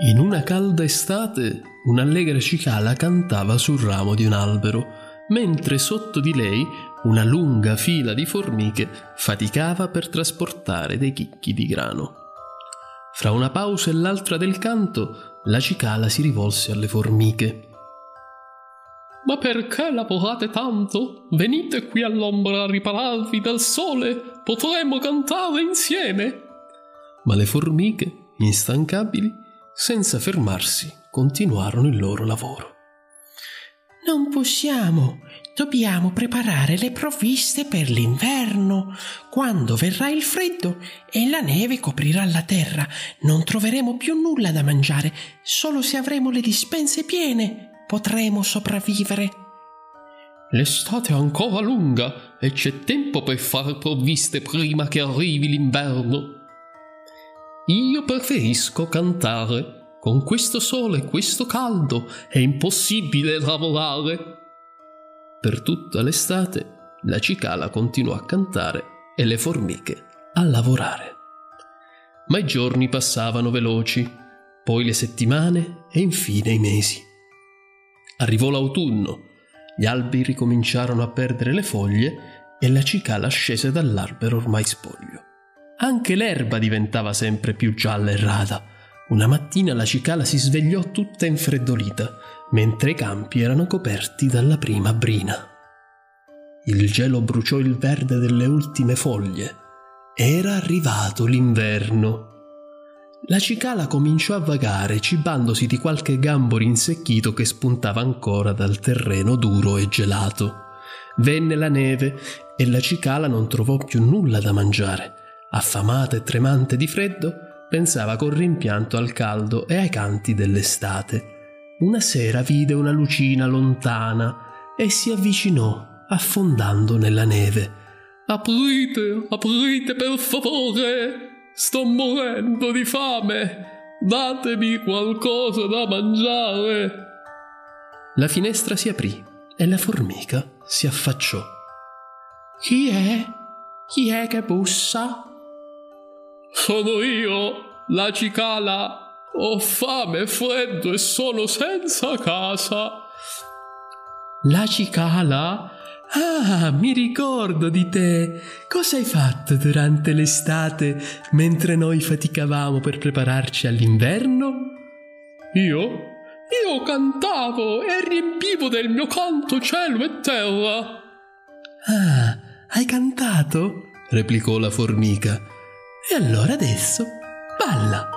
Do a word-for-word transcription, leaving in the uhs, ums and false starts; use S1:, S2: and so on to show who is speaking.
S1: In una calda estate, un'allegra cicala cantava sul ramo di un albero, mentre sotto di lei una lunga fila di formiche faticava per trasportare dei chicchi di grano. Fra una pausa e l'altra del canto, la cicala si rivolse alle formiche. «Ma perché lavorate tanto? Venite qui all'ombra a ripararvi dal sole, potremmo cantare insieme!» Ma le formiche, instancabili, senza fermarsi, continuarono il loro lavoro.
S2: «Non possiamo, dobbiamo preparare le provviste per l'inverno. Quando verrà il freddo e la neve coprirà la terra, non troveremo più nulla da mangiare. Solo se avremo le dispense piene potremo sopravvivere.»
S1: «L'estate è ancora lunga e c'è tempo per fare provviste prima che arrivi l'inverno. Io preferisco cantare. Con questo sole e questo caldo è impossibile lavorare.» Per tutta l'estate la cicala continuò a cantare e le formiche a lavorare. Ma i giorni passavano veloci, poi le settimane e infine i mesi. Arrivò l'autunno, gli alberi ricominciarono a perdere le foglie e la cicala scese dall'albero ormai spoglio. Anche l'erba diventava sempre più gialla e rada. Una mattina la cicala si svegliò tutta infreddolita, mentre i campi erano coperti dalla prima brina. Il gelo bruciò il verde delle ultime foglie. Era arrivato l'inverno. La cicala cominciò a vagare, cibandosi di qualche gambo rinsecchito che spuntava ancora dal terreno duro e gelato. Venne la neve e la cicala non trovò più nulla da mangiare. Affamata e tremante di freddo, pensava con rimpianto al caldo e ai canti dell'estate. Una sera vide una lucina lontana e si avvicinò, affondando nella neve. «Aprite, aprite per favore! Sto morendo di fame! Datemi qualcosa da mangiare!» La finestra si aprì e la formica si affacciò.
S2: «Chi è? Chi è che bussa?»
S1: «Sono io, la cicala. Ho fame e freddo e sono senza casa.»
S2: «La cicala? Ah, mi ricordo di te. Cosa hai fatto durante l'estate mentre noi faticavamo per prepararci all'inverno?»
S1: «Io? Io cantavo e riempivo del mio canto cielo e terra.»
S2: «Ah, hai cantato?» replicò la formica. «E allora adesso balla!»